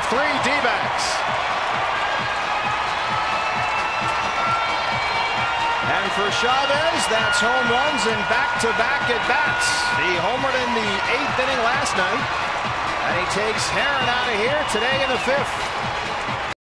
three D-backs. And for Chavez, that's home runs and back-to-back at-bats. He homered in the 8th inning last night. And he takes Heron out of here today in the 5th.